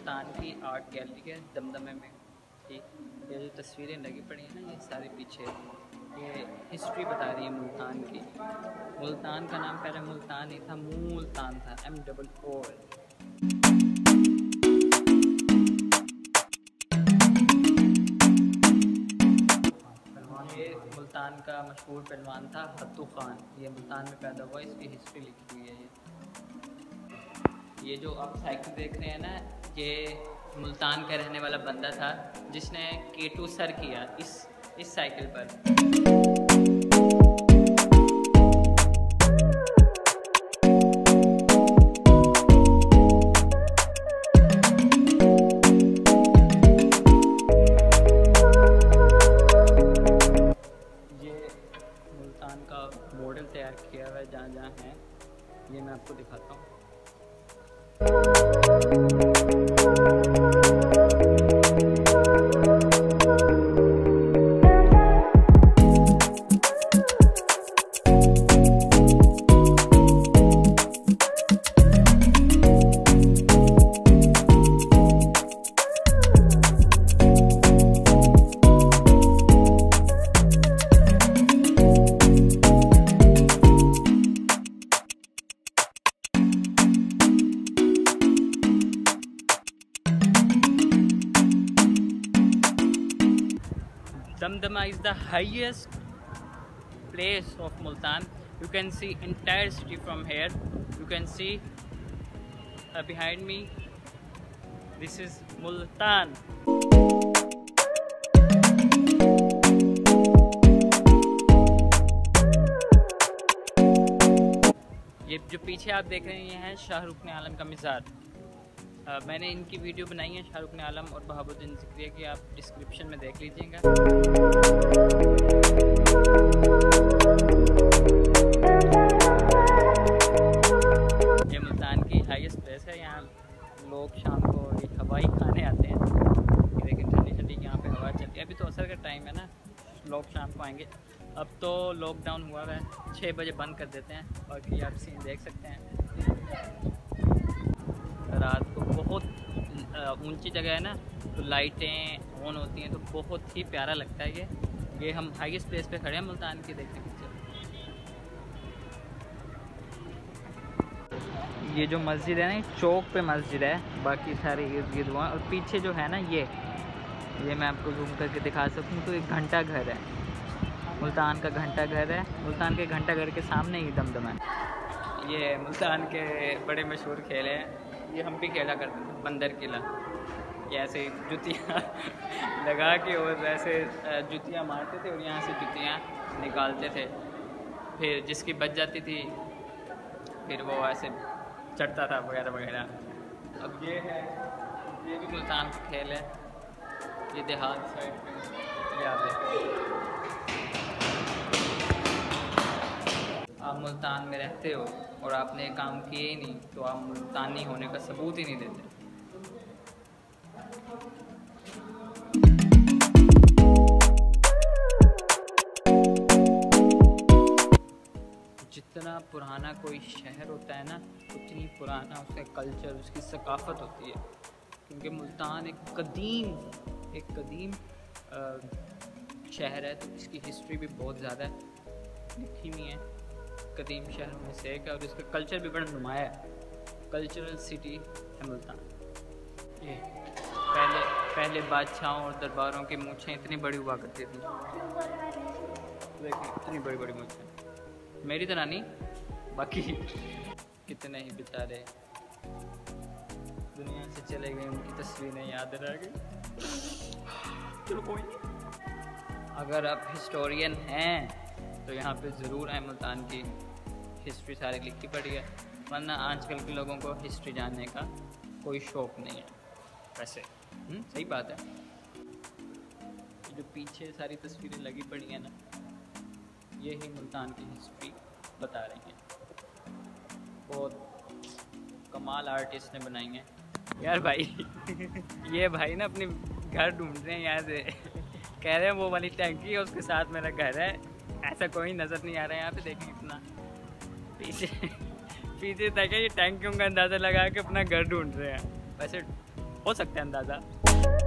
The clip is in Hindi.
मुल्तान की आर्ट गैलरी है दमदमे में। ठीक, ये जो तस्वीरें लगी पड़ी हैं ना, ये सारे पीछे ये हिस्ट्री बता रही है मुल्तान की। मुल्तान का नाम पहले मुल्तान नहीं था, मुल्तान था, MOO। ये मुल्तान का मशहूर पहलवान था हत्तू खान, ये मुल्तान में पैदा हुआ, इसकी हिस्ट्री लिखी हुई है। ये जो आप साइकिल देख रहे हैं ना, ये मुल्तान का रहने वाला बंदा था जिसने K2 सर किया इस साइकिल पर। का मॉडल तैयार किया हुआ है जहाँ जहाँ है, ये मैं आपको दिखाता हूँ। Damdama is the highest place of Multan. You can see entire city from here. You can see behind me. This is Multan. ये जो पीछे आप देख रहे हैं, ये है शाहरुख ने आलम का मज़ार। मैंने इनकी वीडियो बनाई है, शाहरुख ने आलम और बहाबुद्दीन ज़िक्रिया की, आप डिस्क्रिप्शन में देख लीजिएगा। ये मुल्तान की हाईएस्ट प्लेस है, यहाँ लोग शाम को हवाई खाने आते हैं। लेकिन ठंडी ठंडी यहाँ पे हवा चलती है। अभी तो असर का टाइम है ना, लोग शाम को आएंगे। अब तो लॉकडाउन हुआ है, 6 बजे बंद कर देते हैं। और ये आप सीन देख सकते हैं, रात को बहुत ऊंची जगह है ना, तो लाइटें ऑन होती हैं, तो बहुत ही प्यारा लगता है। ये हम हाईएस्ट प्लेस पे खड़े हैं मुल्तान की, देखने पीछे ये जो मस्जिद है ना, चौक पे मस्जिद है, बाकी सारे इर्द गिर्द हुआ। और पीछे जो है ना, ये मैं आपको जूम करके दिखा सकूँ तो एक घंटा घर है, मुल्तान का घंटा घर है। मुल्तान के घंटा घर के सामने ही दमदमा है। ये मुल्तान के बड़े मशहूर खेल हैं, ये हम भी खेला करते थे, बंदर किला। ये ऐसे जुतियाँ लगा के और वैसे जुतियाँ मारते थे और यहाँ से जुतियाँ निकालते थे, फिर जिसकी बच जाती थी फिर वो ऐसे चढ़ता था वगैरह वगैरह। अब ये है, ये भी मुल्तान का खेल है। ये देहात साइड पे, ये आप देखो, आप मुल्तान में रहते हो और आपने काम किए ही नहीं, तो आप मुल्तानी होने का सबूत ही नहीं देते। जितना पुराना कोई शहर होता है ना, उतनी पुराना उसका कल्चर, उसकी सकाफत होती है। क्योंकि मुल्तान एक कदीम शहर है, तो इसकी हिस्ट्री भी बहुत ज़्यादा लिखी हुई है। कदीम शहर में से एक है और इसका कल्चर भी बड़ा नुमाया है। कल्चरल सिटी है मुल्तान। ये पहले बादशाहों और दरबारों की मूँछें इतनी बड़ी हुआ करती थी, देखिए इतनी बड़ी बड़ी मूँछें। मेरी तरह नहीं, बाकी कितने ही बेचारे दुनिया से चले गए, उनकी तस्वीरें याद रह गई। चलो कोई नहीं, अगर आप हिस्टोरियन हैं तो यहाँ पे ज़रूर आए। मुल्तान की हिस्ट्री सारी लिखी पड़ी है, वरना आजकल के लोगों को हिस्ट्री जानने का कोई शौक़ नहीं है वैसे। सही बात है। जो पीछे सारी तस्वीरें लगी पड़ी हैं ना, ये ही मुल्तान की हिस्ट्री बता रही हैं। बहुत कमाल आर्टिस्ट ने बनाई हैं यार भाई। ये भाई ना अपने घर ढूंढ रहे हैं, यहाँ से कह रहे हैं वो वाली टैंकी है उसके साथ मेरा घर है। ऐसा कोई नज़र नहीं आ रहा है यहाँ पे, देखें इतना पीछे तक है। ये टैंकियों का अंदाज़ा लगा के अपना घर ढूंढ रहे हैं। वैसे हो सकता है अंदाज़ा।